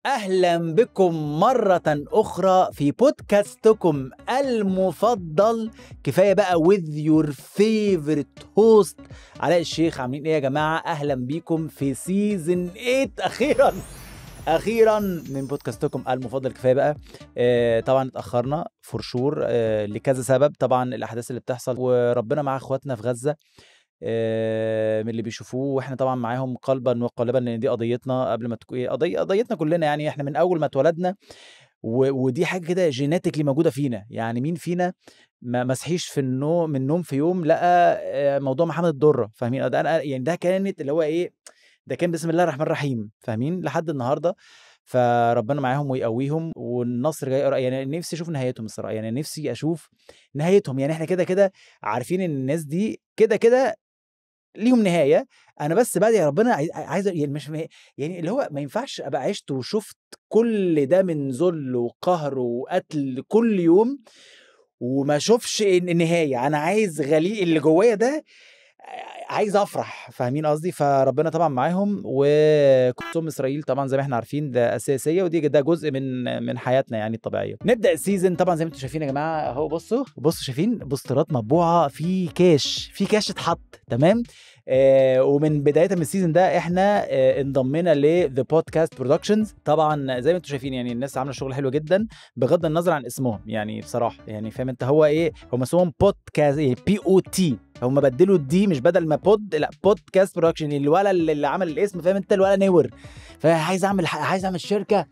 أهلا بكم مرة أخرى في بودكاستكم المفضل. كفاية بقى with your favorite host علاء الشيخ. عاملين إيه يا جماعة؟ أهلا بكم في سيزن 8 أخيرا من بودكاستكم المفضل. كفاية بقى. طبعا اتأخرنا فرشور لكذا سبب، طبعا الأحداث اللي بتحصل وربنا مع إخواتنا في غزة من اللي بيشوفوه، واحنا طبعا معاهم قلبا وقالبا، لان دي قضيتنا قبل ما تكون قضيتنا كلنا. يعني احنا من اول ما اتولدنا ودي حاجه كده جيناتيكلي موجوده فينا. يعني مين فينا ما صحيش في النوم من النوم في يوم لقى موضوع محمد الدره؟ فاهمين؟ ده أنا يعني ده كانت اللي هو ايه، ده كان بسم الله الرحمن الرحيم، فاهمين؟ لحد النهارده. فربنا معاهم ويقويهم والنصر جاي قريب. يعني نفسي اشوف نهايتهم الصراحه، يعني نفسي اشوف نهايتهم. يعني احنا كده كده عارفين ان الناس دي كده كده ليهم نهاية. أنا بس بدعي ربنا عايز يعني مش يعني اللي هو ما ينفعش أبقى عشت وشُفت كل ده من ذُل وقهر وقتل كل يوم وما أشوفش النهاية. أنا عايز اللي جوايا ده عايز أفرح، فاهمين قصدي؟ فربنا طبعًا معاهم. وقسّام إسرائيل طبعًا زي ما إحنا عارفين ده أساسية، ده جزء من حياتنا يعني الطبيعية. نبدأ السيزون طبعًا زي ما أنتم شايفين يا جماعة أهو. بصوا شايفين بوسترات مطبوعة في كاش اتحط، تمام؟ ومن بداية من السيزون ده احنا انضمينا ل The Podcast Productions. طبعا زي ما انتم شايفين يعني الناس عامله شغل حلو جدا بغض النظر عن اسمهم، يعني بصراحه يعني فاهم انت هو ايه، هم اسمهم بودكاست POT، هم بدلوا الدي مش بدل ما لا بودكاست برودكشن. الولا اللي عمل الاسم فاهم انت، الولا نور. فعايز اعمل شركه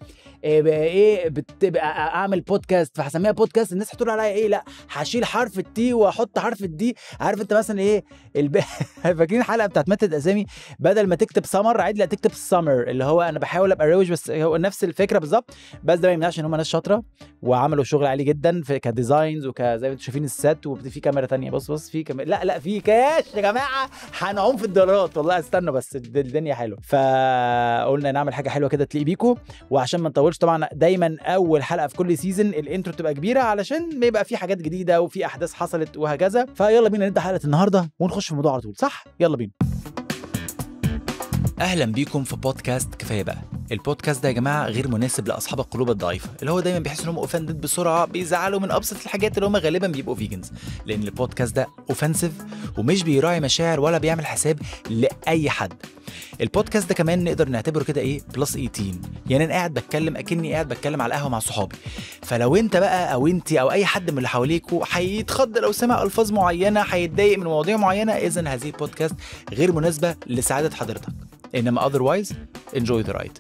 ايه بتبقى اعمل بودكاست، فهسميها بودكاست. الناس هتقول عليا ايه؟ لا هشيل حرف التي واحط حرف الدي. عارف انت مثلا ايه فاكرين الحلقه بتاعت متت اسامي؟ بدل ما تكتب سمر عادي لا تكتب سمر، اللي هو انا بحاول ابقى روج، بس هو نفس الفكره بالظبط. بس ده ما يمنعش ان هم ناس شاطره وعملوا شغل عالي جدا في كديزاينز وكزي ما انتم شايفين السات. وفي كاميرا تانية، بص في لا في كاش يا جماعه، هنعوم في الدولارات والله. استنوا بس الدنيا حلوه، فقلنا نعمل حاجه حلوه كده تليق بيكم. وعشان ما نطولش طبعا دايما اول حلقه في كل سيزون الانترو تبقى كبيره علشان بيبقى في حاجات جديده وفي احداث حصلت وهكذا. فيلا بينا نبدا حلقه النهارده ونخش في الموضوع على طول، صح؟ يلا بينا. اهلا بيكم في بودكاست كفايه بقى. البودكاست ده يا جماعه غير مناسب لاصحاب القلوب الضعيفه اللي هو دايما بيحسوا انهم اوفندد بسرعه، بيزعلوا من ابسط الحاجات اللي هم غالبا بيبقوا فيجنز، لان البودكاست ده اوفنسيف ومش بيراعي مشاعر ولا بيعمل حساب لاي حد. البودكاست ده كمان نقدر نعتبره كده ايه بلس 18، يعني انا قاعد بتكلم اكني قاعد بتكلم على القهوه مع صحابي. فلو انت بقى او انتي او اي حد من اللي حواليكوا هيتخض لو سمع الفاظ معينه، هيتضايق من مواضيع معينه، اذا هذه البودكاست غير مناسبه لسعاده حضرتك. انما otherwise enjoy the ride.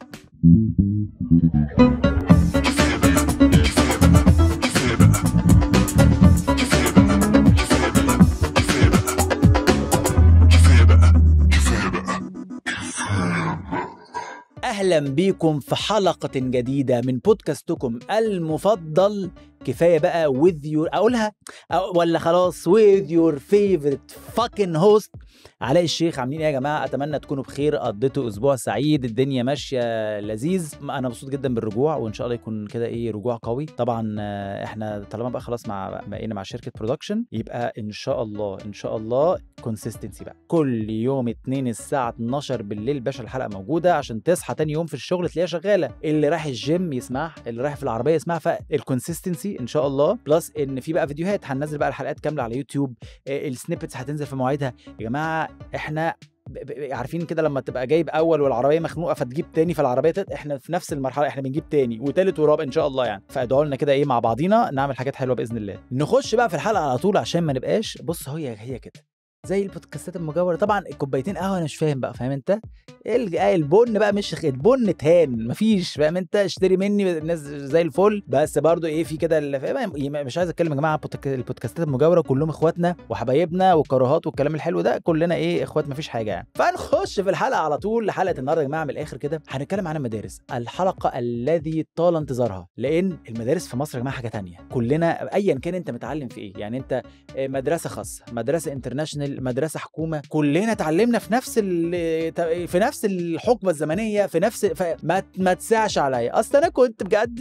أهلا بيكم في حلقة جديدة من بودكاستكم المفضل. كفاية بقى with your أقولها ولا خلاص with your favorite fucking host علاء الشيخ. عاملين ايه يا جماعة؟ أتمنى تكونوا بخير، قضيتوا أسبوع سعيد، الدنيا ماشية لذيذ. أنا مبسوط جدا بالرجوع وإن شاء الله يكون كده إيه رجوع قوي. طبعا إحنا طالما بقى خلاص بقينا مع شركة برودكشن، يبقى إن شاء الله كونسيستنسي بقى. كل يوم 2 الساعة 12 بالليل باشا الحلقة موجودة عشان تصحى تاني يوم في الشغل تلاقيها شغالة، اللي رايح الجيم يسمعها، اللي رايح في العربية يسمعها. فالكونسيستنسي ان شاء الله بلس ان في بقى فيديوهات هننزل بقى الحلقات كامله على يوتيوب، السنيبتس هتنزل في مواعيدها. يا جماعه احنا عارفين كده لما تبقى جايب اول والعربيه مخنوقه فتجيب تاني، فالعربيه احنا في نفس المرحله، احنا بنجيب تاني وتالت ورابع ان شاء الله يعني. فادعوا لنا كده ايه مع بعضينا نعمل حاجات حلوه باذن الله. نخش بقى في الحلقه على طول عشان ما نبقاش بص هي كده زي البودكاستات المجاوره. طبعا كوبايتين قهوه انا مش فاهم بقى، فاهم انت؟ البن بقى مش البن تهان مفيش، فاهم انت؟ اشتري مني الناس زي الفل. بس برضو ايه في كده مش عايز اتكلم يا جماعه. البودكاستات المجاوره كلهم اخواتنا وحبايبنا والكراهات والكلام الحلو ده، كلنا ايه اخوات مفيش حاجه يعني. فنخش في الحلقه على طول. حلقه النهارده يا جماعه من الاخر كده هنتكلم عن المدارس، الحلقه الذي طال انتظارها، لان المدارس في مصر يا جماعه حاجه تانية. كلنا ايا كان انت متعلم في ايه، يعني انت مدرسه خاصه، مدرسه انترناشونال، مدرسه حكومه، كلنا اتعلمنا في نفس الحقبه الزمنيه، في نفس ما تسعش عليا. اصل انا كنت بجد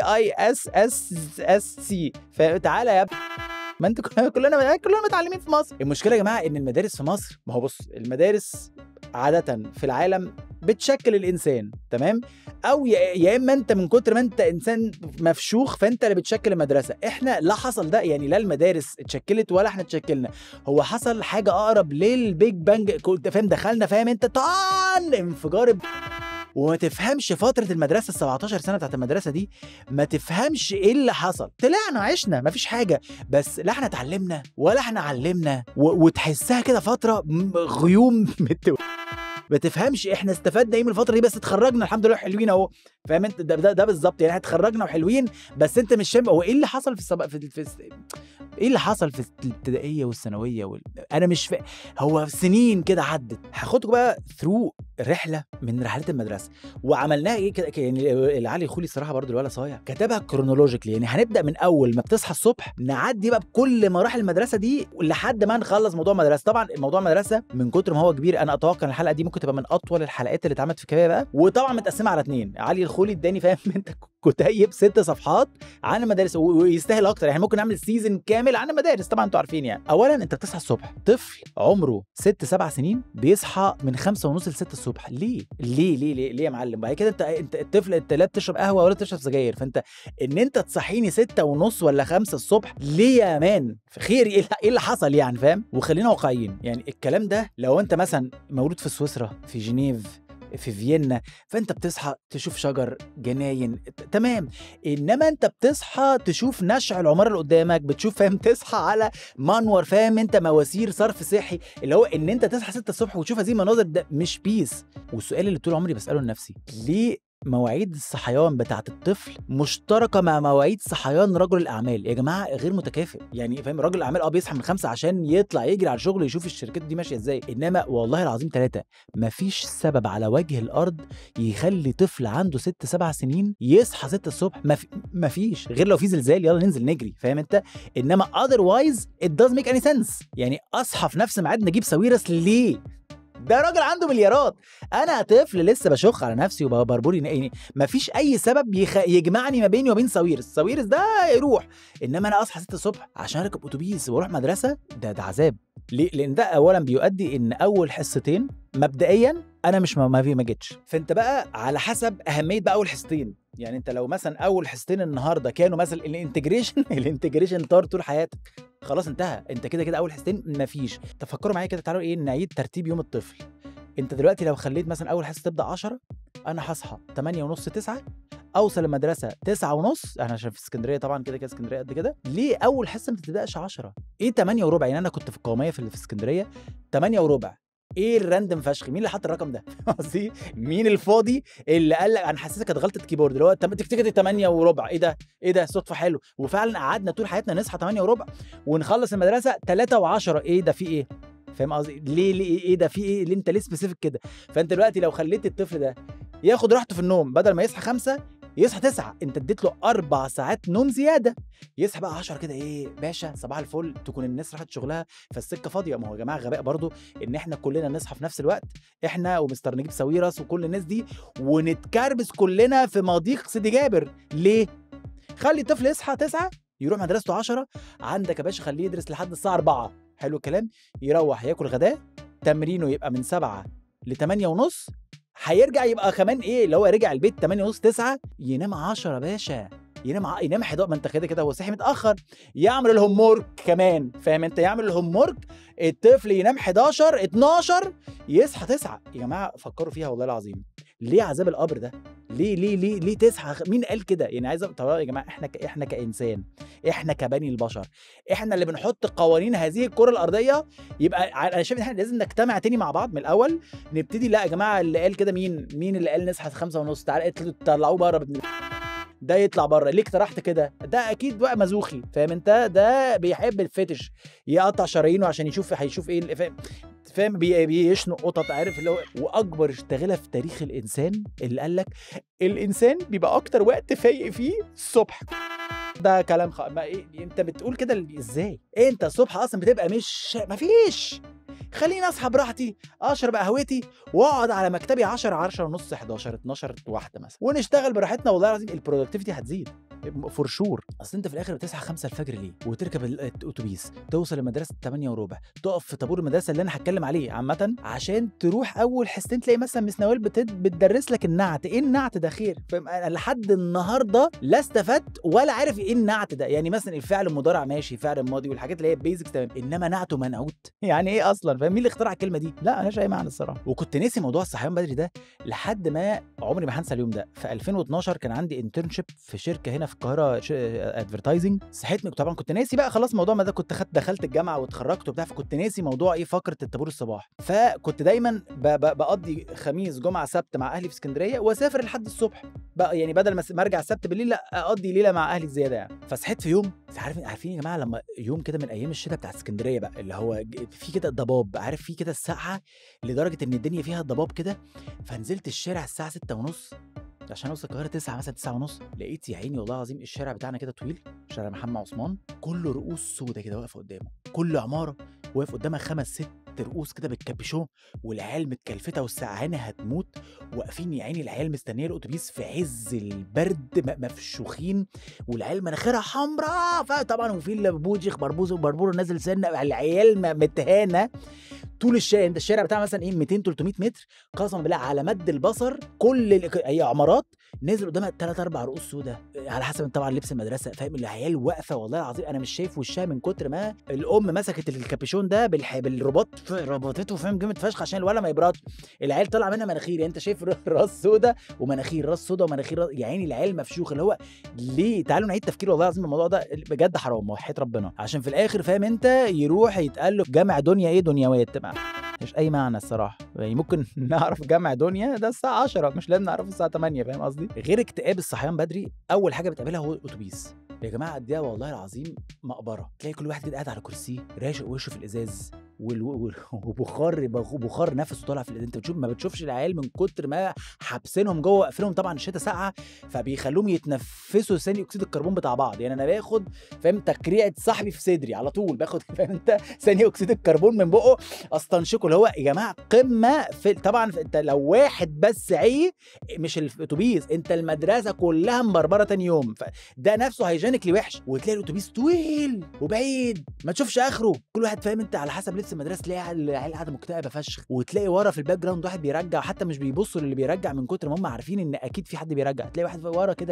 CEISSSC. فتعالى يا ما انتوا كلنا متعلمين في مصر. المشكله يا جماعه ان المدارس في مصر، ما هو بص المدارس عاده في العالم بتشكل الانسان، تمام؟ او يا اما انت من كتر ما انت انسان مفشوخ فانت اللي بتشكل المدرسه. احنا لا حصل ده، يعني لا المدارس اتشكلت ولا احنا اتشكلنا، هو حصل حاجه اقرب للبيج بانج، كنت فاهم؟ دخلنا، فاهم انت؟ طعن انفجار وما تفهمش فترة المدرسة ال17 سنة بتاعت المدرسة دي، ما تفهمش ايه اللي حصل. طلعنا عشنا مفيش حاجة، بس لا احنا اتعلمنا ولا احنا علمنا، وتحسها كده فترة غيوم ما تفهمش احنا استفدنا ايه من الفتره دي، بس اتخرجنا الحمد لله حلوين اهو، فاهم انت؟ ده بالظبط، يعني احنا اتخرجنا وحلوين، بس انت مش فاهم هو ايه اللي حصل ايه اللي حصل في الابتدائيه والثانويه انا مش فاهم. هو سنين كده عدت. هاخدكم بقى ثرو رحله من رحلات المدرسه وعملناها ايه كده. يعني علي خولي الصراحه برضو الولا صايع كتبها كرونولوجيكلي، يعني هنبدا من اول ما بتصحى الصبح نعدي بقى بكل مراحل المدرسه دي لحد ما نخلص موضوع المدرسه. طبعا موضوع المدرسه من كتر ما هو كبير انا اتوقع ان الحلقه دي ممكن تبقى من اطول الحلقات اللي اتعملت في كفايه بقى، وطبعا متقسمه على 2. علي الخولي اداني، فاهم انت، كتيب 6 صفحات عن المدارس، ويستاهل اكتر، يعني ممكن نعمل سيزون كامل عن المدارس. طبعا انتوا عارفين يعني. اولا انت بتصحى الصبح، طفل عمره 6-7 سنين بيصحى من 5:30 ل 6 الصبح. ليه يا معلم؟ بعد كده انت الطفل، انت لا بتشرب قهوه ولا بتشرب سجاير، فانت ان انت تصحيني 6:30 ولا 5 الصبح ليه يا مان؟ في خير ايه اللي حصل يعني؟ فاهم؟ وخلينا واقعيين، يعني الكلام ده لو انت مثلا مولود في سويسرا، في جنيف، في فيينا، فانت بتصحى تشوف شجر، جناين، تمام. انما انت بتصحى تشوف نشع العماره اللي قدامك، بتشوف، فاهم؟ تصحى على منور، فاهم انت؟ مواسير صرف صحي، اللي هو ان انت تصحى 6 الصبح وتشوف هذه المناظر، ده مش بيس. والسؤال اللي طول عمري بساله لنفسي، ليه مواعيد الصحيان بتاعت الطفل مشتركه مع مواعيد صحيان رجل الاعمال؟ يا جماعه غير متكافئ، يعني فاهم؟ رجل الاعمال بيصحى من 5 عشان يطلع يجري على شغله يشوف الشركات دي ماشيه ازاي، انما والله العظيم 3 مفيش سبب على وجه الارض يخلي طفل عنده 6-7 سنين يصحى 6 الصبح. مفيش، غير لو في زلزال يلا ننزل نجري، فاهم انت؟ انما otherwise it doesn't make any sense. يعني اصحى في نفس ميعاد نجيب ساويرس ليه؟ ده راجل عنده مليارات، انا طفل لسه بشخ على نفسي وبربري، يعني مفيش اي سبب يجمعني ما بيني وبين ساويرس ده يروح. انما انا اصحى 6 الصبح عشان اركب اتوبيس واروح مدرسه، ده عذاب. ليه؟ لان ده اولا بيؤدي ان اول حصتين مبدئيا انا مش ما جيتش، فانت بقى على حسب اهميه بقى اول حصتين. يعني انت لو مثلا اول حصتين النهارده كانوا مثلا الانتجريشن طار طول حياتك، خلاص انتهى، انت كده اول حصتين مفيش. تفكروا معايا كده، تعالوا ايه نعيد ترتيب يوم الطفل. انت دلوقتي لو خليت مثلا اول حصه تبدا 10، انا هصحى 8:30 9، اوصل المدرسه 9:30، احنا عشان في اسكندريه طبعا كده اسكندريه قد كده. ليه اول حصه ما تبداش 10؟ ايه 8:15؟ يعني انا كنت في القوميه في اسكندريه 8:15. ايه الراندم فشخ؟ مين اللي حط الرقم ده؟ قصدي مين الفاضي اللي قال لك؟ انا حاسسها كانت غلطه كيبورد، اللي هو تكتكت 8:15. ايه ده صدفه حلو. وفعلا قعدنا طول حياتنا نصحى 8:15 ونخلص المدرسه 3:10. ايه ده؟ في ايه؟ فاهم قصدي؟ ليه ايه ده؟ في ايه اللي انت ليه سبيسيفيك كده؟ فانت دلوقتي لو خليت الطفل ده ياخد راحته في النوم، بدل ما يصحى 5 يصحى 9، انت اديت له 4 ساعات نوم زياده. يصحى بقى 10 كده، ايه باشا صباح الفل، تكون الناس راحت شغلها فالسكه فاضيه. ما هو يا جماعه غباء برضو ان احنا كلنا نصحى في نفس الوقت، احنا ومستر نجيب ساويرس وكل الناس دي، ونتكربس كلنا في مضيق سيدي جابر. ليه؟ خلي الطفل يصحى 9 يروح مدرسته 10، عندك يا باشا خليه يدرس لحد الساعه 4، حلو الكلام، يروح ياكل غداه، تمرينه يبقى من 7 ل 8:30، هيرجع يبقى كمان ايه اللي هو رجع البيت 8:30 9، ينام 10 يا باشا، ينام 11. ما انت كده هو صحي متاخر، يعمل الهوم ورك كمان، فاهم انت؟ يعمل الهوم ورك، الطفل ينام 11 12 يصحى 9. يا جماعه فكروا فيها والله العظيم، ليه عذاب القبر ده؟ ليه تصحى؟ مين قال كده؟ يعني عايز طبعا يا جماعه احنا كانسان، احنا كبني البشر، احنا اللي بنحط قوانين هذه الكره الارضيه. يبقى انا شايف ان احنا لازم نجتمع تاني مع بعض من الاول، نبتدي. لا يا جماعه اللي قال كده مين اللي قال نصحى 5:30؟ تعالى طلعوه بره، ده يطلع بره. ليه اقترحت كده؟ ده اكيد بقى مزوخي، فاهم انت؟ ده بيحب الفتش، يقطع شرايينه عشان هيشوف ايه فاهم؟ بيشنق قطط، عارف اللي هو. واكبر اشتغاله في تاريخ الانسان اللي قال لك الانسان بيبقى اكتر وقت فايق فيه الصبح. ده كلام إيه؟ انت بتقول كده ازاي؟ انت الصبح اصلا بتبقى مفيش. خليني اصحى براحتي، اشرب قهوتي واقعد على مكتبي 10 ونص 11 12 1 مثلا، ونشتغل براحتنا. والله العظيم البرودكتيفيتي هتزيد. فور شور. اصل انت في الاخر بتصحى 5 الفجر ليه وتركب الاتوبيس توصل المدرسه 8 وربع، تقف في طابور المدرسه اللي انا هتكلم عليه عامه عشان تروح اول حصتين تلاقي مثلا مس نوال بتدرس لك النعت. ايه النعت ده خير؟ انا لحد النهارده لا استفدت ولا عارف ايه النعت ده. يعني مثلا الفعل المضارع ماشي، فعل الماضي والحاجات اللي هي بيزكس تمام، انما نعت ومنعوت يعني ايه اصلا؟ فاهم؟ مين اللي اخترع الكلمه دي؟ لا مالهاش اي معنى الصراحه. وكنت ناسي موضوع الصحيان بدري ده لحد ما عمري ما هنسى اليوم ده. في 2012 كان عندي انترنشيب في شركه هنا في القاهره ادفرتايزنج. صحيت طبعا كنت ناسي بقى خلاص موضوع ما ده، كنت دخلت الجامعه واتخرجت وبتاع، فكنت ناسي موضوع ايه فقره الطابور الصباح. فكنت دايما بقضي خميس جمعه سبت مع اهلي في اسكندريه واسافر لحد الصبح بقى، يعني بدل ما ارجع السبت بالليل لا اقضي ليله مع اهلي زياده يعني. فصحيت في يوم، عارفين يا جماعه لما يوم كده من ايام الشتاء بتاعت اسكندريه بقى اللي هو في كده ضباب، عارف في كده السقعه لدرجه ان الدنيا فيها ضباب كده. فنزلت الشارع الساعه 6:30 عشان اوصل القاهره 9 مثلا 9:30. لقيت يا عيني والله العظيم الشارع بتاعنا كده طويل، شارع محمد عثمان، كله رؤوس سودا كده واقفه قدامه، كل عماره واقف قدامها 5 6 رؤوس كده بالكابيشون، والعيال متكلفته والسقعانه هتموت، واقفين يا عيني العيال مستنيه الاتوبيس في عز البرد مفشوخين، والعيال مناخيرها حمراء. فطبعا وفي اللي بوجيخ بربور نازل سنه، العيال متهانه طول الشارع. انت الشارع بتاع مثلا ايه 200 300 متر قسما بالله على مد البصر، كل هي عمارات نازل قدامها 3 4 رؤوس سودا على حسب طبعا لبس المدرسه. فاهم؟ العيال واقفه والله العظيم انا مش شايف وشها من كتر ما الام مسكت الكابيشون ده بالرباط ربطته، فاهم؟ جامد فشخ عشان الولا ما يبردش. العيال طالعه منها مناخير، يعني انت شايف راس سودا ومناخير، راس سودا ومناخير يا عيني العيال مفشوخه. اللي هو ليه؟ تعالوا نعيد تفكير والله العظيم الموضوع ده بجد حرام وحياة ربنا، عشان في الاخر فاهم انت يروح يتقال له جامع دنيا ايه دنيوات مش اي معنى الصراحه. يعني ممكن نعرف جامع دنيا ده الساعه 10 مش لازم نعرفه الساعه 8. فاهم قصدي؟ غير اكتئاب الصحيان بدري اول حاجه بتقابلها هو الاتوبيس. يا جماعه قد ايه والله العظيم مقبره، تلاقي كل واحد كده قاعد على كرسيه راشق وشه في الازاز وبخار نفسه طالع في الازاز. انت ما بتشوفش العيال من كتر ما حابسينهم جوه وقافلهم، طبعا الشتاء ساقعه فبيخلوهم يتنفسوا ثاني اكسيد الكربون بتاع بعض. يعني انا باخد فاهم تكريعه صاحبي في صدري على طول، باخد فاهم انت ثاني اكسيد الكربون من بقه استنشقه. اللي هو يا جماعه قمه في طبعا انت لو واحد بس عي مش الاتوبيس، انت المدرسه كلها مبربره تاني يوم، فده نفسه هيجانك لي وحش. وتلاقي الاتوبيس طويل وبعيد ما تشوفش اخره، كل واحد فاهم انت على حسب لبس المدرسه، تلاقي العيال قاعده مكتئبه فشخ. وتلاقي ورا في الباك جراوند واحد بيرجع، حتى مش بيبصوا للي بيرجع من كتر ما هم عارفين ان اكيد في حد بيرجع. تلاقي واحد ورا كده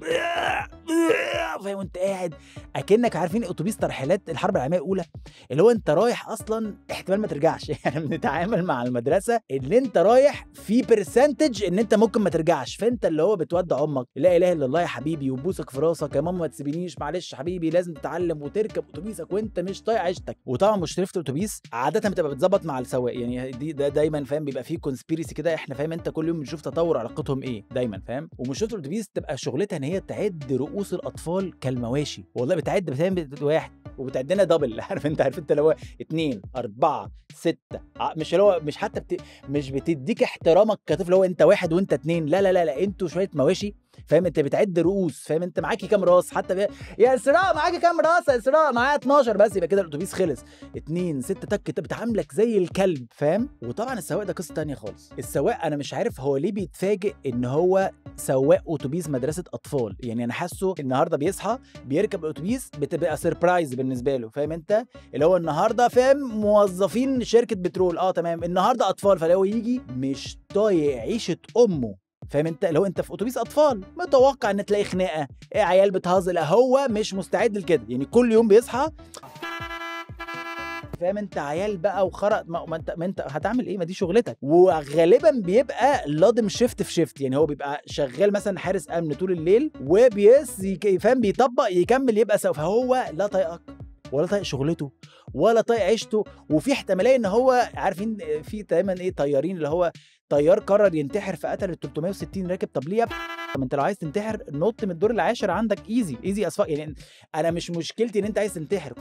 فاهم وانت قاعد اكنك عارفين اتوبيس ترحيلات الحرب العالميه الاولى، اللي هو انت رايح اصلا احتمال ما ترجعش. يعني بنتعامل مع المدرسه ان انت رايح في برسنتج ان انت ممكن ما ترجعش، فانت اللي هو بتودع امك لا اله الا الله يا حبيبي وبوسك في راسك يا ماما ما تسيبنيش معلش حبيبي لازم تتعلم وتركب اتوبيسك وانت مش طايق عيشتك. وطبعا مشرفه الاتوبيس عاده بتبقى بتظبط مع السواق، يعني ده دايما فاهم بيبقى فيه كونسبيرسي كده، احنا فاهم انت كل يوم بنشوف تطور علاقتهم ايه دايما فاهم. ومشرفه الاتوبيس تبقى شغلتها ان هي تعد رؤوس الاطفال كالمواشي، والله بتعد واحد وبتعد لنا دبل. عارف انت اللي هو 2 4 6 مش اللي هو مش حتى مش بتديك احترامك كطفل، هو انت واحد وانت 2 لا انتوا شويه مواشي فاهم. انت بتعد رؤوس فاهم، انت معاكي كام راس حتى يا اسراء معاكي كام راس يا اسراء؟ معايا 12 بس، يبقى كده الاتوبيس خلص. 2 6 تك بتعاملك زي الكلب فاهم. وطبعا السواق ده قصه تانية خالص. السواق انا مش عارف هو ليه بيتفاجئ ان هو سواق اتوبيس مدرسه اطفال. يعني انا حاسه النهارده بيصحى بيركب الاتوبيس بتبقى سربرايز بالنسبه له فاهم انت، اللي هو النهارده فاهم موظفين شركه بترول تمام، النهارده اطفال، فلو يجي مش طايق عيشه امه فاهم انت. لو انت في اتوبيس اطفال متوقع ان تلاقي خناقه عيال بتهزل، هو مش مستعد لكده. يعني كل يوم بيصحى فاهم انت عيال بقى وخرق، ما انت هتعمل ايه؟ ما دي شغلتك. وغالبا بيبقى لادم شيفت في شيفت، يعني هو بيبقى شغال مثلا حارس امن طول الليل فاهم بيطبق يكمل يبقى سوف، فهو لا طايقك ولا طايق شغلته ولا طايق عيشته. وفي احتماليه ان هو عارفين في دايما ايه طيارين، اللي هو طيار قرر ينتحر فقتل ال 360 راكب. طب ليه؟ طب انت لو عايز تنتحر نط من الدور العاشر عندك ايزي اصفاء. يعني انا مش مشكلتي ان انت عايز تنتحر،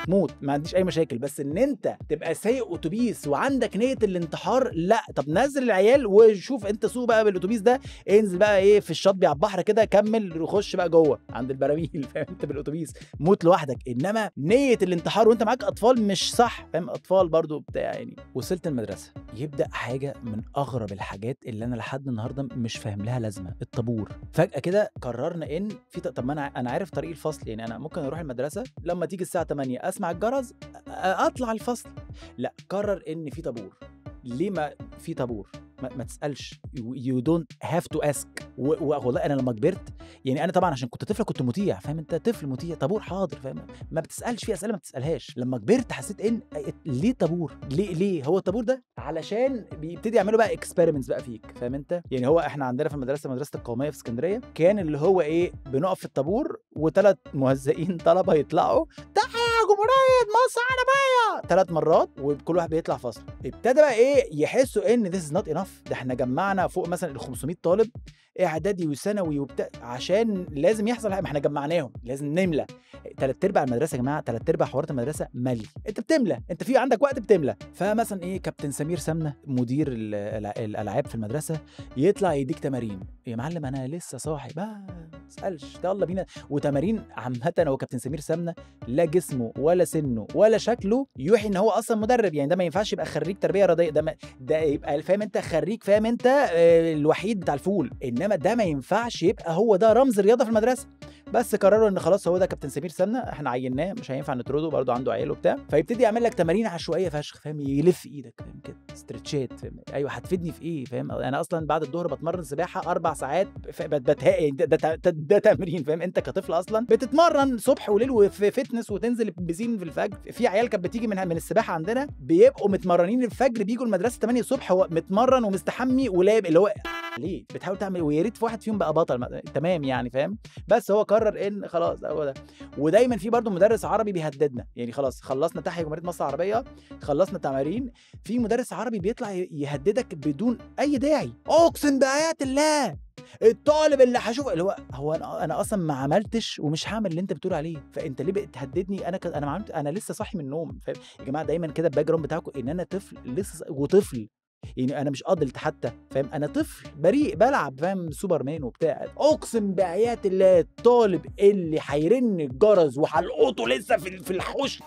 وتموت، ما عنديش اي مشاكل، بس ان انت تبقى سايق اتوبيس وعندك نيه الانتحار، لا. طب نزل العيال وشوف انت سوق بقى بالاتوبيس ده، انزل بقى ايه في الشاطبي على البحر كده، كمل وخش بقى جوه عند البراميل، فاهم انت، بالاتوبيس موت لوحدك. انما نيه الانتحار وانت معاك اطفال مش صح، فاهم، اطفال برضو بتاع يعني. وصلت المدرسه، يبدا حاجه من اغرب الحاجات اللي انا لحد النهارده مش فاهم لها لازمه، الطابور. فجاه كده قررنا ان في طب ما انا عارف طريق الفصل، يعني انا ممكن اروح المدرسه لما تيجي الساعه 8 اسمع الجرس اطلع الفصل. لا، قرر ان في طابور. ليه ما في طابور؟ ما تسالش، you don't have to ask. والله انا لما كبرت، يعني انا طبعا عشان كنت طفل كنت مطيع، فاهم انت، طفل مطيع، طابور حاضر، فاهم، ما بتسالش في اسئله ما بتسالهاش. لما كبرت حسيت ان ليه طابور؟ ليه هو الطابور ده؟ علشان بيبتدي يعملوا بقى اكسبيرمنتس بقى فيك، فاهم انت. يعني هو احنا عندنا في المدرسه، مدرسه القوميه في اسكندريه، كان اللي هو ايه، بنقف في الطابور وثلاث مهزئين طلبه يطلعوا تحيا جمهوريه مصر عربيه 3 مرات، وكل واحد بيطلع فصل. ابتدى بقى ايه يحسوا ان this is not enough، ده احنا جمعنا فوق مثلا ال 500 طالب اعدادي وثانوي وبتاع، عشان لازم يحصل حاجه، ما احنا جمعناهم لازم نملى 3/4 المدرسه. يا جماعه 3/4 حوارات المدرسه ملي، انت بتملى، انت في عندك وقت بتملى. فمثلا ايه، كابتن سمير سمنه مدير الالعاب في المدرسه يطلع يديك تمارين. يا معلم انا لسه صاحي، ما تسالش، يلا بينا. وتمارين عامه، هو كابتن سمير سمنه لا جسمه ولا سنه ولا شكله يوحي ان هو اصلا مدرب، يعني ده ما ينفعش يبقى خريج تربيه رياضيه، ده يبقى فاهم انت خريج، فاهم انت، الوحيد بتاع الفول. انما ده ما ينفعش يبقى هو ده رمز الرياضه في المدرسه. بس قرروا ان خلاص هو ده كابتن سمير سمنه، احنا عيناه، مش هينفع نطرده، برضه عنده عيال وبتاع. فيبتدي يعمل لك تمارين عشوائيه فشخ، فاهم، يلف ايدك، فاهم كده، استرتشات، فاهم، ايوه هتفيدني في ايه، فاهم. انا اصلا بعد الظهر بتمرن سباحه 4 ساعات، بتهاقي ده تمرين، فاهم انت، كطفل اصلا بتتمرن صبح وليل وفي فتنس وتنزل البسين في الفجر. في عيال كانت بتيجي من السباحه عندنا بيبقوا متمرنين الفجر، بيجوا المدرسه 8 الصبح هو متمرن ومستحمي ولاب، اللي هو ليه بتحاول تعمل، ويا ريت في واحد فيهم بقى بطل، تمام يعني، فاهم. بس هو قرر ان خلاص هو ده. ودايما في برضه مدرس عربي بيهددنا، يعني خلاص خلصنا تحيا جمهوريه مصر العربيه، خلصنا تمارين، في مدرس عربي بيطلع يهددك بدون اي داعي. اقسم بايات الله الطالب اللي هشوفه، اللي هو انا اصلا ما عملتش ومش هعمل اللي انت بتقول عليه، فانت ليه بتهددني؟ انا ما عملت، انا لسه صاحي من النوم، فاهم يا جماعه. دايما كده الباك جراوند بتاعكم ان انا طفل لسه وطفل، يعني انا مش ادلت حتى، فاهم، انا طفل بريء بلعب، فاهم، سوبرمان وبتاع. اقسم بايات الله الطالب اللي هيرن الجرس وهلقطه لسه في الحوش.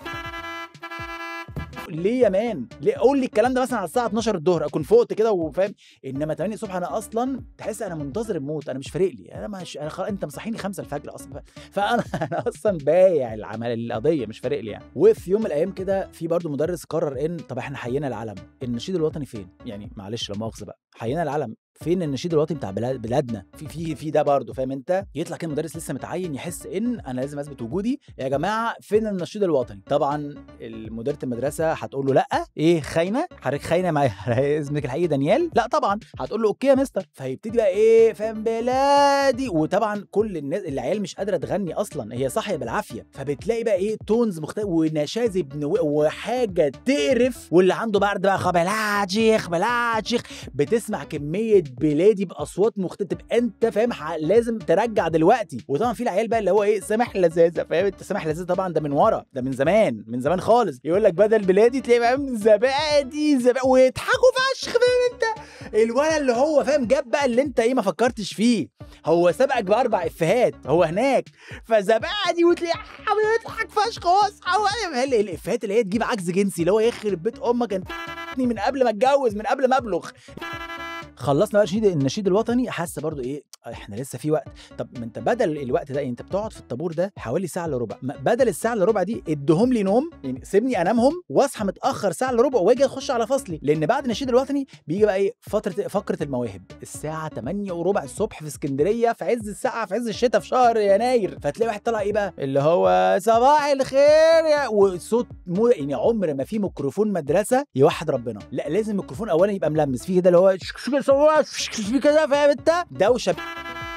ليه يا مان؟ ليه؟ قول لي الكلام ده مثلا على الساعه 12 الظهر اكون فقت كده وفاهم. انما 8 الصبح انا اصلا تحس انا منتظر الموت، انا مش فارق لي، انا مش، انا انت مصحيني 5 الفجر اصلا، فانا اصلا بايع القضيه، مش فارق لي يعني. وفي يوم من الايام كده في برضو مدرس قرر ان طب احنا حيينا العلم، النشيد الوطني فين؟ يعني معلش لا مؤاخذه بقى، حيينا العلم فين؟ النشيد الوطني بتاع بلادنا في ده برضه، فاهم انت. يطلع كده مدرس لسه متعين يحس ان انا لازم اثبت وجودي، يا جماعه فين النشيد الوطني؟ طبعا مديره المدرسه هتقول له لا، ايه خاينه، حضرتك خاينه معايا اسمك الحقيقي دانيال؟ لا طبعا. هتقول له اوكي يا مستر. فهيبتدي بقى ايه، فاهم، بلادي. وطبعا كل الناس العيال مش قادره تغني اصلا، هي صاحيه بالعافيه، فبتلاقي بقى ايه تونز مختلفه ونشاذ وحاجه تقرف. واللي عنده برد بقى بلاجيخ بتسمع كميه بلادي باصوات مختلفه، تبقى انت فاهم لازم ترجع دلوقتي. وطبعا في العيال بقى اللي هو ايه سامح لذاذه، فاهم انت، سامح لذاذه طبعا ده من ورا، ده من زمان خالص، يقول لك بدل بلادي تلاقي فاهم زبادي ويضحكوا فشخ، فاهم انت. الولد اللي هو فاهم جاب بقى اللي انت ايه ما فكرتش فيه، هو سبقك ب4 افيهات هو هناك، فزبادي وتلاقيه بيضحك فشخ. الافيهات اللي هي تجيب عجز جنسي، اللي هو يخرب بيت امك انت من قبل ما اتجوز، من قبل ما ابلغ. خلصنا بقى النشيد الوطني، حاسه برضو ايه احنا لسه في وقت. طب ما انت بدل الوقت ده انت بتقعد في الطابور ده حوالي ساعه الا ربع، بدل الساعه الا ربع دي ادهم لي نوم، يعني سيبني انامهم واصحى متاخر ساعه الا ربع واجي اخش على فصلي. لان بعد النشيد الوطني بيجي بقى ايه فقره المواهب الساعه 8 وربع الصبح في اسكندريه، في عز الساعه، في عز الشتاء، في شهر يناير. فتلاقي واحد طلع ايه بقى اللي هو صباح الخير يا وصوت يعني عمر ما في ميكروفون مدرسه يوحد ربنا، لا لازم الميكروفون اولا يبقى ملمس فيه كده، اللي هو في كده، فاهم انت، دوشه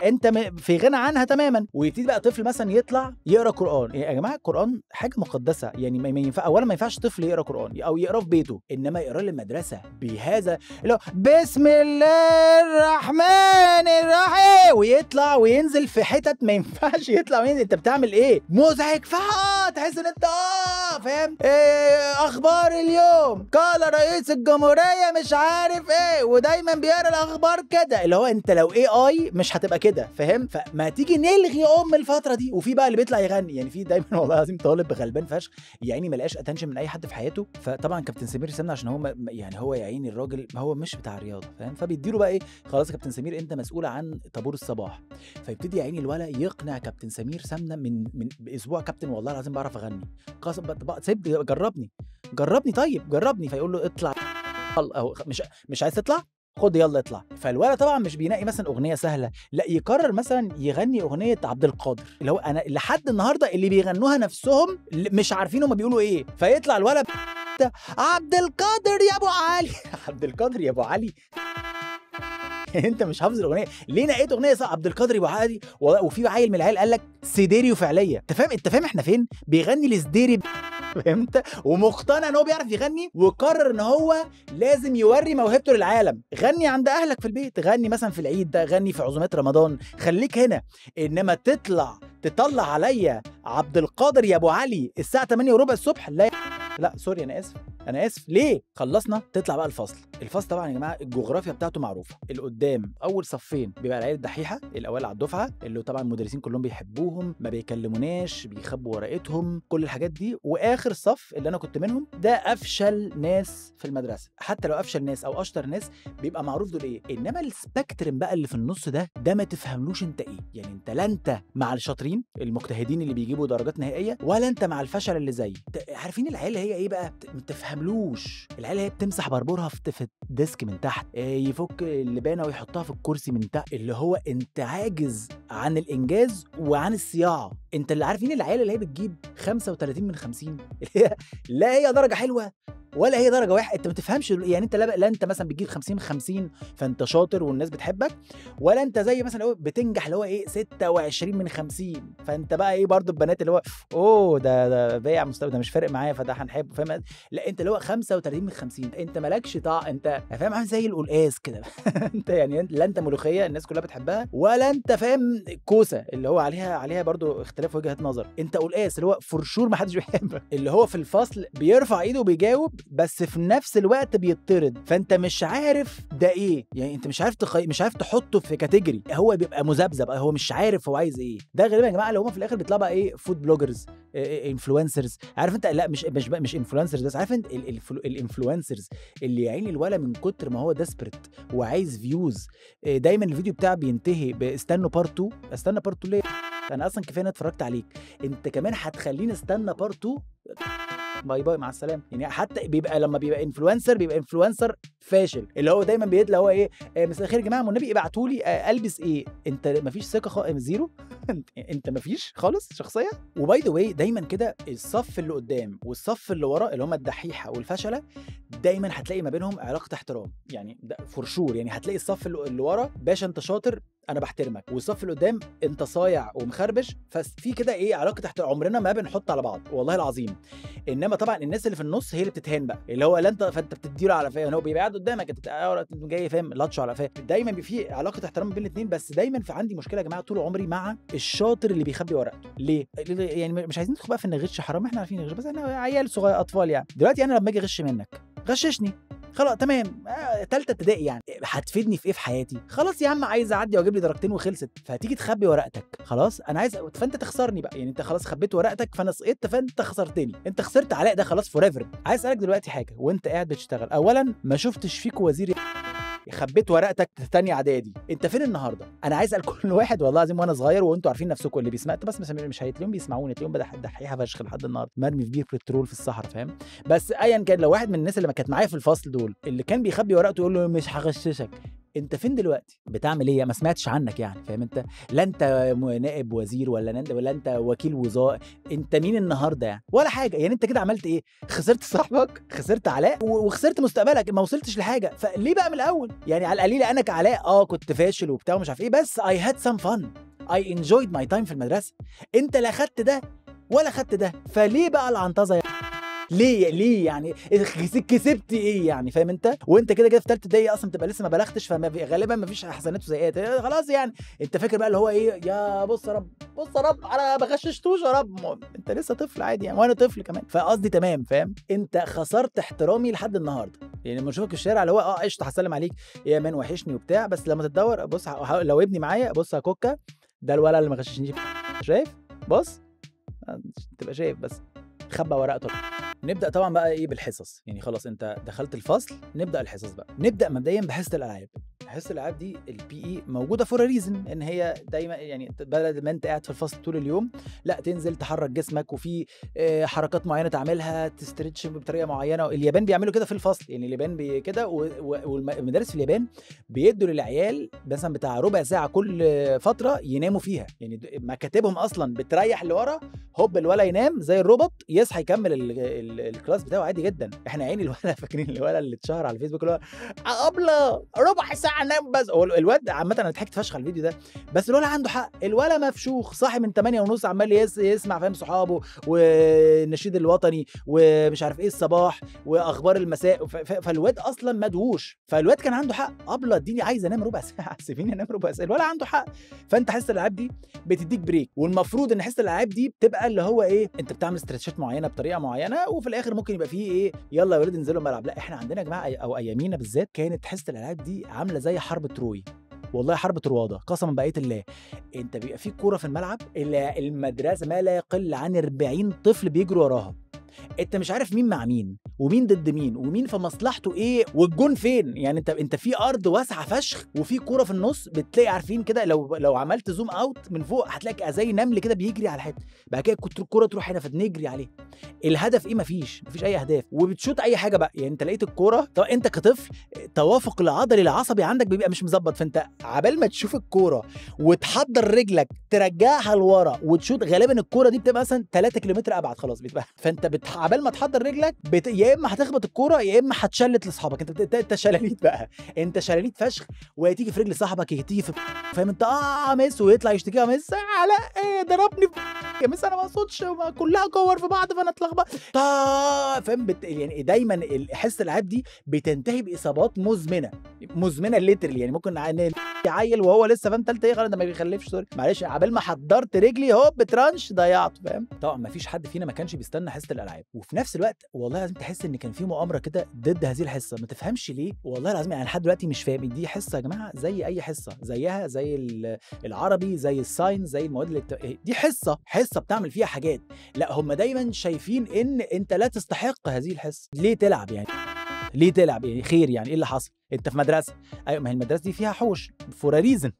انت في غنى عنها تماما. ويبتدي بقى طفل مثلا يطلع يقرا قران. يا جماعه القران حاجه مقدسه، يعني ما ينفع اولا ما ينفعش طفل يقرا قران او يقرا في بيته، انما يقرا للمدرسه بهذا اللي هو بسم الله الرحمن الرحيم، ويطلع وينزل في حتت ما ينفعش يطلع وينزل. انت بتعمل ايه؟ مزعج تحس ان انت فاهم إيه اخبار اليوم قال رئيس الجمهوريه مش عارف ايه، ودايما بيقرا الاخبار كده، اللي هو انت لو AI مش هتبقى كده، فاهم؟ فما تيجي نلغي الفتره دي. وفي بقى اللي بيطلع يغني، يعني في دايما والله العظيم طالب غلبان فشخ يعني ما لقاش اتنشن من اي حد في حياته. فطبعا كابتن سمير سمنه عشان هو يعني هو يا عيني الراجل ما هو مش بتاع رياضه، فاهم؟ فبيديله بقى ايه، خلاص يا كابتن سمير انت مسؤول عن طابور الصباح. فيبتدي يا عيني الولد يقنع كابتن سمير سمنه من باسبوع، كابتن والله العظيم بعرف اغني، قسم سيب جربني طيب جربني. فيقول له اطلع أو مش عايز تطلع، خد يلا اطلع. فالولد طبعا مش بينقي مثلا اغنيه سهله، لا يقرر مثلا يغني اغنيه عبد القادر، اللي هو انا لحد النهارده اللي بيغنوها نفسهم مش عارفين هم بيقولوا ايه. فيطلع الولد عبد القادر يا ابو علي عبد القادر يا ابو علي انت مش حافظ الاغنيه ليه؟ نقيت اغنيه صح عبد القادر يبقى عادي. وفي عيل من العيال قال لك سيديريو فعليه. انت فاهم احنا فين؟ بيغني لسديري فهمت؟ ومقتنع ان هو بيعرف يغني، وقرر ان هو لازم يوري موهبته للعالم. غني عند اهلك في البيت، غني مثلا في العيد ده، غني في عزومات رمضان، خليك هنا. انما تطلع عليا عبد القادر يا ابو علي الساعه 8:15 الصبح، لا سوري انا اسف ليه؟ خلصنا تطلع بقى الفصل طبعا يا جماعه الجغرافيا بتاعته معروفه. القدام اول صفين بيبقى العيال الدحيحه الاوائل على الدفعه، اللي طبعا المدرسين كلهم بيحبوهم، ما بيكلموناش، بيخبوا ورقتهم، كل الحاجات دي. واخر صف اللي انا كنت منهم ده افشل ناس في المدرسه، حتى لو افشل ناس او اشطر ناس بيبقى معروف دول ايه. انما السبكترم بقى اللي في النص ده ما تفهملوش انت ايه، يعني انت لا انت مع الشاطرين المجتهدين اللي بيجيبوا درجات نهائيه، ولا انت مع الفشل اللي زي عارفين العيال اللي هي ايه بقى، ما تفهملوش. العيال هي بتمسح بربورها في الديسك من تحت، يفك اللبانه ويحطها في الكرسي من تحت، اللي هو انت عاجز عن الانجاز وعن الصياعه. انت اللي عارفين العيال اللي هي بتجيب 35 من 50 لا هي درجه حلوه ولا هي درجه واحده، انت ما تفهمش يعني. انت لا انت مثلا بتجيب 50 من 50 فانت شاطر والناس بتحبك، ولا انت زي مثلا لو بتنجح اللي هو ايه 26 من 50 فانت بقى ايه برضو البنات اللي هو اوه ده بايع مستوى، ده مش فارق معايا فده هنحبه، فاهم؟ لا انت اللي هو 35 من 50 انت مالكش انت فاهم عامل زي القلقاس كده انت يعني لا انت ملوخيه الناس كلها بتحبها، ولا انت فاهم كوسه اللي هو عليها برضو اختلاف وجهات نظر. انت قلقاس اللي هو فرشور ما حدش بيحبك، اللي هو في الفصل بيرفع ايده وبيجاوب بس في نفس الوقت بيطرد، فانت مش عارف ده ايه، يعني انت مش عارف تحطه في كاتيجوري، هو بيبقى مذبذب، هو مش عارف هو عايز ايه. ده غالبا يا جماعه اللي هم في الاخر بيطلعوا بقى ايه فود بلوجرز، انفلونسرز، عارف انت؟ لا مش انفلونسرز بس، عارف انت الانفلونسرز اللي يا عيني الولا من كتر ما هو ديسبريت وعايز فيوز دايما الفيديو بتاعه بينتهي باستنوا بارت 2. استنى بارت 2 ليه؟ انا اصلا كفايه انا اتفرجت عليك، انت كمان هتخليني استنى بارت 2؟ باي باي مع السلامه. يعني حتى لما بيبقى انفلونسر فاشل، اللي هو دايما بيطلع هو ايه مساء الخير يا جماعه والنبي ابعتوا لي البس ايه. انت مفيش ثقه زيرو انت مفيش خالص شخصيه. وباي ذا واي دايما كده الصف اللي قدام والصف اللي ورا اللي هم الدحيحه والفشله دايما هتلاقي ما بينهم علاقه احترام، يعني ده فور شور. يعني هتلاقي الصف اللي ورا باشا انت شاطر انا بحترمك، والصف اللي قدام انت صايع ومخربش، ففي كده ايه علاقه عمرنا ما بنحط على بعض والله العظيم. انما طبعا الناس اللي في النص هي اللي بتتهان بقى، اللي هو لا انت فانت بتديله على فيه، هو بيبقى قاعد قدامك انت جاي فاهم لطشه على فيه. دايما في علاقه احترام بين الاثنين، بس دايما في عندي مشكله يا جماعه طول عمري مع الشاطر اللي بيخبي ورقته. ليه؟ يعني مش عايزين ندخل بقى في ان الغش حرام، احنا عارفين الغش بس احنا عيال صغير اطفال. يعني دلوقتي انا لما اجي اغش منك غششني خلاص تمام، تالتة ابتدائي يعني هتفيدني في ايه في حياتي؟ خلاص يا عم عايز اعدي واجيب لي درجتين وخلصت. فهتيجي تخبي ورقتك خلاص انا عايز، فانت تخسرني بقى، يعني انت خلاص خبيت ورقتك فانا سقطت فانت خسرتني، انت خسرت علاء ده خلاص فور ايفر. عايز اسالك دلوقتي حاجه وانت قاعد بتشتغل، اولا ما شفتش فيك وزير خبيت ورقتك تاني اعدادي، انت فين النهارده؟ انا عايز اسال كل واحد والله العظيم وانا صغير وانتوا عارفين نفسكم اللي بيسمع بس مش هيتلاقيهم بيسمعوني، تلاقيهم دحيحه فشخ لحد النهارده مرمي في بير بترول في الصحراء، فاهم؟ بس ايا كان لو واحد من الناس اللي ما كانت معايا في الفصل دول اللي كان بيخبي ورقته يقول له مش هغششك، انت فين دلوقتي؟ بتعمل ايه؟ ما سمعتش عنك يعني، فاهم انت؟ لا انت نائب وزير ولا انت وكيل وزاره، انت مين النهارده يعني؟ ولا حاجه. يعني انت كده عملت ايه؟ خسرت صاحبك، خسرت علاء، وخسرت مستقبلك، ما وصلتش لحاجه. فليه بقى من الاول؟ يعني على القليل انا كعلاء كنت فاشل وبتاع ومش عارف ايه، بس I had some fun, I enjoyed my time في المدرسه. انت لا خدت ده ولا خدت ده، فليه بقى العنطزه يعني؟ ليه يعني كسبت ايه يعني، فاهم انت؟ وانت كده في ثالثه ابتدائي اصلا تبقى لسه ما بلغتش، فغالبا ما فيش حسنات وسيئات خلاص يعني. انت فاكر بقى اللي هو ايه، يا بص يا رب بص يا رب انا ما غششتوش يا رب، انت لسه طفل عادي يعني، وانا طفل كمان، فقصدي تمام فاهم. انت خسرت احترامي لحد النهارده. يعني لما اشوفك في الشارع اللي هو قشطه هسلم عليك يا مان وحشني وبتاع، بس لما تتدور بص لو ابني معايا بص يا كوكا، ده الولد اللي ما غششنيش، شايف؟ بص تبقى شايف بس خبى ورقته. نبدا طبعا بقى ايه بالحصص. يعني خلاص انت دخلت الفصل، نبدا الحصص بقى. نبدا مبدئيا بحصه الالعاب. حصه الالعاب دي البي اي موجوده فور ريزن، ان هي دايما يعني بدل ما انت قاعد في الفصل طول اليوم، لا تنزل تحرك جسمك، وفي حركات معينه تعملها، تستريتش بطريقه معينه. اليابان بيعملوا كده في الفصل، يعني اليابان كده، والمدارس في اليابان بيدوا للعيال مثلا بتاع ربع ساعه كل فتره يناموا فيها. يعني مكاتبهم اصلا بتريح لورا، هوب الولا ينام زي الروبوت، يصحى يكمل الكلاس بتاعه عادي جدا. احنا عيني الولا فاكرين الولا اللي اتشهر على الفيسبوك اللي هو ابله ربع ساعه نام بس. هو الواد عامه انا ضحكت فشخ على الفيديو ده، بس الولا عنده حق. الولا مفشوخ صاحي من 8:30 عمال يسمع فاهم صحابه والنشيد الوطني ومش عارف ايه الصباح واخبار المساء، فالواد اصلا مدهوش. فالواد كان عنده حق، ابله اديني عايز انام ربع ساعه سيبيني انام ربع ساعه. الولا عنده حق. فانت حصه الالعاب دي بتديك بريك، والمفروض ان حصه الالعاب دي بتبقى اللي هو ايه، انت بتعمل استرتشات معينه بطريقه معينه، وفي الاخر ممكن يبقى فيه ايه، يلا يا ولاد انزلوا الملعب. لا احنا عندنا يا جماعه او ايامينا بالذات كانت حصه الالعاب دي عامله زي حرب تروي، والله حرب طروادة قسما بقية الله. انت بيبقى في كوره في الملعب، المدرسه ما لا يقل عن 40 طفل بيجروا وراها، انت مش عارف مين مع مين ومين ضد مين ومين في مصلحته ايه والجون فين. يعني انت في ارض واسعه فشخ وفي كوره في النص، بتلاقي عارفين كده لو عملت زوم اوت من فوق هتلاقي زي نمل كده بيجري على حته، بعد كده الكوره تروح هنا فنجري عليه. الهدف ايه؟ مفيش اي اهداف، وبتشوت اي حاجه بقى. يعني انت لقيت الكوره، طب انت كطفل توافق العضلي العصبي عندك بيبقى مش مظبط، فانت عبال ما تشوف الكوره وتحضر رجلك ترجعها لورا وتشوت، غالبا الكوره دي بتبقى مثلا 3 كيلومتر ابعد خلاص بتبقى. فانت عبال ما تحضر رجلك يا اما هتخبط الكوره يا اما هتشلت لاصحابك. انت شلاليت بقى، انت شلاليت فشخ، وهتيجي في رجل صاحبك تيجي في فاهم انت مس، ويطلع يشتكيها مس علاء ضربني يا مس انا ما اقصدش، كلها كور في بعض فانا اتلخبطت فاهم يعني دايما حصه الالعاب دي بتنتهي باصابات مزمنه ليترلي. يعني ممكن عيل وهو لسه فاهم ثالثه ايه غلط ما بيخلفش، سوري معلش، عبال ما حضرت رجلي هوب ترانش ضيعته فاهم. طبعا ما فيش حد فينا ما كانش بيستنى حصه الالعاب، وفي نفس الوقت والله لازم تحس ان كان في مؤامره كده ضد هذه الحصه، ما تفهمش ليه والله العظيم. يعني لحد دلوقتي مش فاهم. دي حصه يا جماعه زي اي حصه، زيها زي العربي، زي الساينس، زي المواد دي حصه بتعمل فيها حاجات. لا هم دايما شايفين ان انت لا تستحق هذه الحصه. ليه تلعب يعني؟ ليه تلعب يعني؟ خير يعني ايه اللي حصل؟ انت في مدرسه، ايوه ما هي المدرسه دي فيها حوش فور ريزن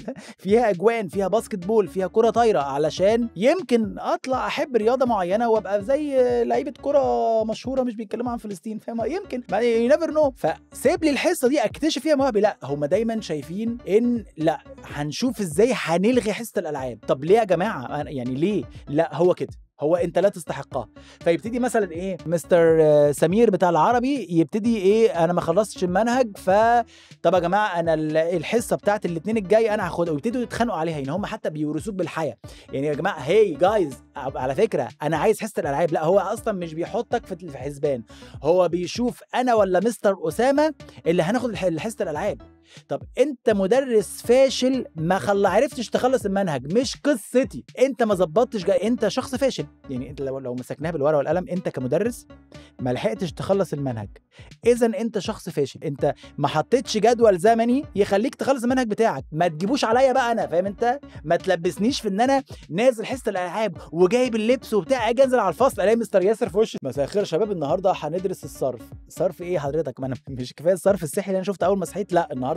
فيها اجوان، فيها باسكت بول، فيها كره طايره، علشان يمكن اطلع احب رياضه معينه وابقى زي لعيبه كره مشهوره مش بيتكلموا عن فلسطين فاهم، يمكن يو نيفر نو. فسيب لي الحصه دي اكتشف فيها مواهبي. لا هم دايما شايفين ان لا هنشوف ازاي هنلغي حصه الالعاب. طب ليه يا جماعه يعني ليه؟ لا هو كده، هو انت لا تستحقها. فيبتدي مثلا ايه مستر سمير بتاع العربي يبتدي ايه، انا ما خلصتش المنهج، طب يا جماعه انا الحصه بتاعت الاثنين الجاي انا هاخدها، ويبتدوا يتخانقوا عليها. يعني هم حتى بيورثوك بالحياه. يعني يا جماعه هي جايز على فكره انا عايز حصه الالعاب، لا هو اصلا مش بيحطك في حسبان، هو بيشوف انا ولا مستر اسامه اللي هناخد حصه الالعاب. طب انت مدرس فاشل ما عرفتش تخلص المنهج، مش قصتي، انت ما ظبطتش، انت شخص فاشل. يعني انت لو مسكناها بالورقه والقلم، انت كمدرس ما لحقتش تخلص المنهج، اذا انت شخص فاشل. انت ما حطيتش جدول زمني يخليك تخلص المنهج بتاعك. ما تجيبوش عليا بقى انا فاهم انت، ما تلبسنيش في ان انا نازل حصه الالعاب وجايب اللبس وبتاع، اجي انزل على الفصل الاقي مستر ياسر في وشي مساء الخير يا شباب النهارده هندرس الصرف. صرف ايه حضرتك؟ ما انا مش كفايه الصرف الصحي اللي انا شفته اول ما صحيت، لا النهارده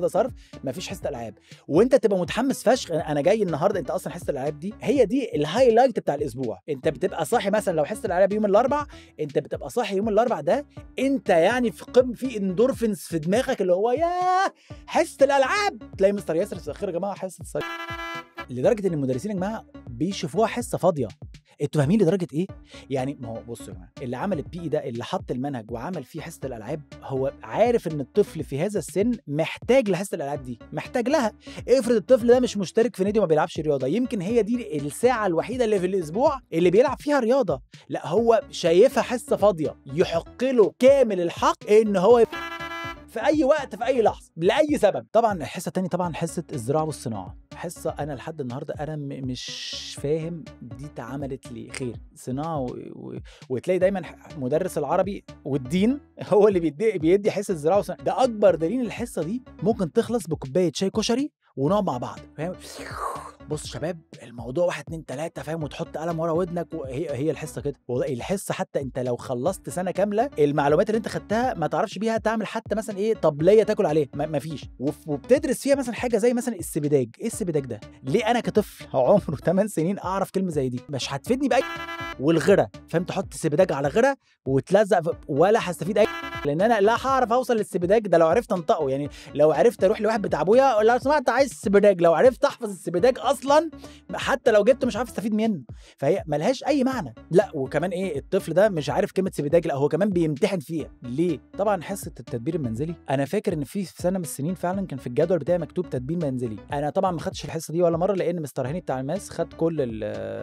النهارده صرف مفيش حصه العاب، وانت تبقى متحمس فشخ. انا جاي النهارده، انت اصلا حصه الالعاب دي هي دي الهايلايت بتاع الاسبوع. انت بتبقى صاحي مثلا لو حصه الالعاب يوم الاربع، انت بتبقى صاحي يوم الاربع ده انت يعني في اندورفينز في دماغك اللي هو ياه حصه الالعاب. تلاقي مستر ياسر في الاخير يا جماعه حصه لدرجه ان المدرسين يا جماعه بيشوفوها حصه فاضيه. انتوا فاهمين لدرجه ايه؟ يعني ما هو بصوا يا جماعه، اللي عمل البي اي ده، اللي حط المنهج وعمل فيه حصه الالعاب، هو عارف ان الطفل في هذا السن محتاج لحصه الالعاب دي، محتاج لها. افرض الطفل ده مش مشترك في نادي وما بيلعبش رياضه، يمكن هي دي الساعه الوحيده اللي في الاسبوع اللي بيلعب فيها رياضه، لا هو شايفها حصه فاضيه، يحق له كامل الحق ان هو في اي وقت في اي لحظه لاي سبب. طبعا الحصه الثانيه طبعا حصه الزراعه والصناعه، حصه انا لحد النهارده انا مش فاهم دي اتعملت ليه. خير صناعه وتلاقي دايما مدرس العربي والدين هو اللي بيدي حصه الزراعه والصناعه. ده اكبر دليل الحصه دي ممكن تخلص بكوبايه شاي كشري ونقعد مع بعض، فاهم؟ بص شباب الموضوع 1 2 3 فاهم، وتحط قلم ورا ودنك، وهي الحصه كده. والله الحصه حتى انت لو خلصت سنه كامله المعلومات اللي انت خدتها ما تعرفش بيها تعمل حتى مثلا ايه طبليه تاكل عليها، مفيش. وبتدرس فيها مثلا حاجه زي مثلا السبيداج. ايه السبيداج ده؟ ليه انا كطفل عمره 8 سنين اعرف كلمه زي دي؟ مش هتفيدني باي. والغيره فاهم، تحط سبيداج على غيره وتلزق ولا هستفيد اي، لان انا لا هعرف اوصل للسبيداج ده لو عرفت انطقه. يعني لو عرفت اروح لواحد بتاع ابويا لو سمعت عايز السبيداج، لو عرفت احفظ السبيداج اصلا حتى لو جبته مش عارف استفيد منه، فهي ملهاش اي معنى. لا وكمان ايه، الطفل ده مش عارف كلمه سبيداج، لا هو كمان بيمتحن فيها. ليه؟ طبعا حصه التدبير المنزلي، انا فاكر ان في سنه من السنين فعلا كان في الجدول بتاعي مكتوب تدبير منزلي. انا طبعا ما خدتش الحصه دي ولا مره، لان مستر هاني بتاع الماس خد كل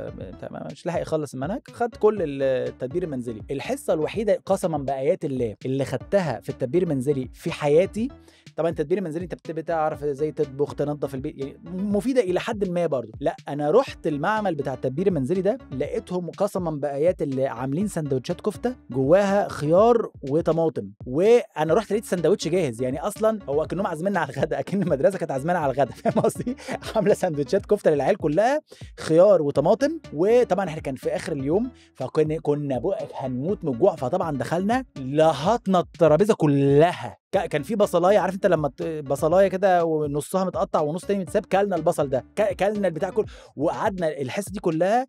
مش لاحق يخلص المنهج، خد كل التدبير المنزلي. الحصه الوحيده قسما بايات الله اللي خدتها في التدبير المنزلي في حياتي، طبعا التدبير المنزلي انت بتعرف ازاي تطبخ تنظف البيت، يعني مفيده الى حد ما برضه. لا انا رحت المعمل بتاع التدبير المنزلي ده لقيتهم قسما بايات اللي عاملين سندوتشات كفته جواها خيار وطماطم، وانا رحت لقيت سندوتش جاهز. يعني اصلا هو كانهم عازميننا على الغداء، اكن المدرسه كانت عازمانا على الغداء، فاهم قصدي؟ عامله سندوتشات كفته للعيال كلها خيار وطماطم. وطبعا احنا كان في اخر اليوم فكنا بقى هنموت من الجوع، فطبعا دخلنا لهطنا الترابيزه كلها. كان في بصلايه، عارف انت لما بصلايه كده ونصها متقطع ونص تاني متساب، كلنا البصل ده، كلنا البتاع كله. وقعدنا الحصه دي كلها،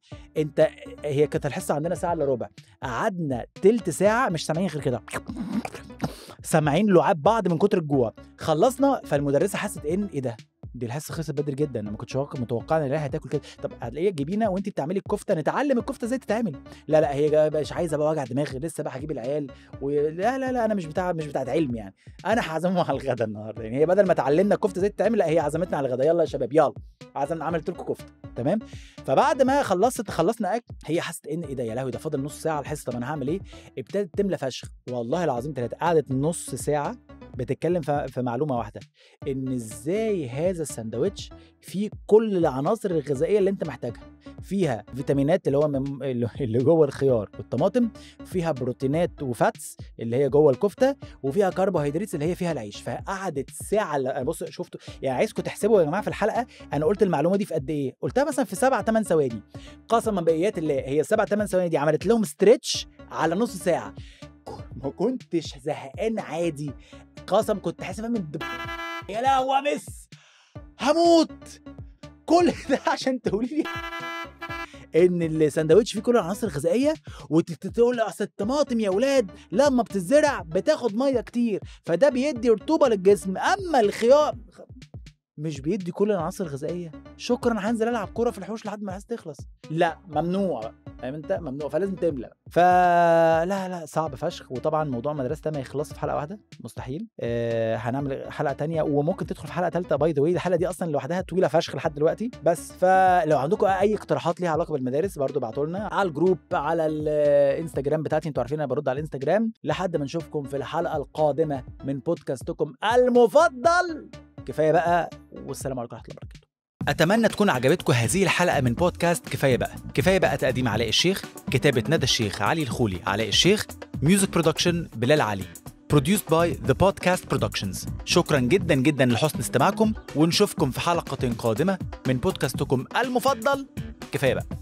هي كانت الحصه عندنا ساعه الا ربع، قعدنا تلت ساعه مش سامعين غير كده، سامعين لعاب بعض من كتر الجوع. خلصنا فالمدرسه حست ايه ده، دي الحصه خلصت بدري جدا، انا ما كنتش متوقع ان هي هتاكل كده. طب هتلاقيها تجيبينا وانت بتعملي الكفته نتعلم الكفته ازاي تتعمل. لا هي مش عايزه بقى وجع دماغ، لسه بقى هجيب العيال لا انا مش بتاعت علم، يعني انا هعزمهم على الغدا النهارده. يعني هي بدل ما تعلمنا الكفته ازاي تتعمل، لا هي عزمتنا على الغدا، يلا يا شباب يلا عزمنا، عملت لكم كفته تمام. فبعد ما خلصنا اكل، هي حست ان ايه ده، يا لهوي ده فاضل نص ساعه الحصه، طب انا هعمل ايه؟ ابتدت تملى فشخ والله العظيم 3، قعدت نص ساعه بتتكلم في معلومه واحده، ان ازاي هذا الساندوتش فيه كل العناصر الغذائيه اللي انت محتاجها، فيها فيتامينات اللي هو اللي جوه الخيار والطماطم، فيها بروتينات وفاتس اللي هي جوه الكفته، وفيها كربوهيدرات اللي هي فيها العيش. فقعدت ساعه. بص شفتوا يعني، عايزكم تحسبوا يا جماعه في الحلقه انا قلت المعلومه دي في قد ايه، قلتها مثلا في 7 8 ثواني، قسما بايات الله هي 7 8 ثواني دي عملت لهم ستريتش على نص ساعه. ما كنتش زهقان عادي، قسم كنت حاسس يا لهوي مس هموت. كل ده عشان تقولي لي ان الساندوتش فيه كل العناصر الغذائيه، وتقول اصل الطماطم يا اولاد لما بتزرع بتاخد ميه كتير فده بيدي رطوبه للجسم، اما الخيار مش بيدي كل العناصر الغذائيه. شكرا هنزل العب كوره في الحوش لحد ما الحصه تخلص. لا ممنوع، فاهم انت، ممنوع، فلازم تملى. لا صعب فشخ. وطبعا موضوع المدرسه ده ما يخلصش في حلقه واحده، مستحيل. هنعمل حلقه تانية وممكن تدخل في حلقه ثالثه. باي ذا واي الحلقه دي اصلا لوحدها طويله فشخ لحد دلوقتي. بس فلو عندكم اي اقتراحات ليها علاقه بالمدارس برضو ابعتوا لنا على الجروب على الانستجرام بتاعتي، انتوا عارفين انا برد على الانستجرام. لحد ما نشوفكم في الحلقه القادمه من بودكاستكم المفضل. كفايه بقى، والسلام عليكم ورحمه الله وبركاته. اتمنى تكون عجبتكم هذه الحلقه من بودكاست كفايه بقى. تقديم علاء الشيخ، كتابه ندى الشيخ، علي الخولي، علاء الشيخ، ميوزك برودكشن بلال علي، produced by The Podcast Productions. شكرا جدا جدا لحسن استماعكم، ونشوفكم في حلقه قادمه من بودكاستكم المفضل كفايه بقى.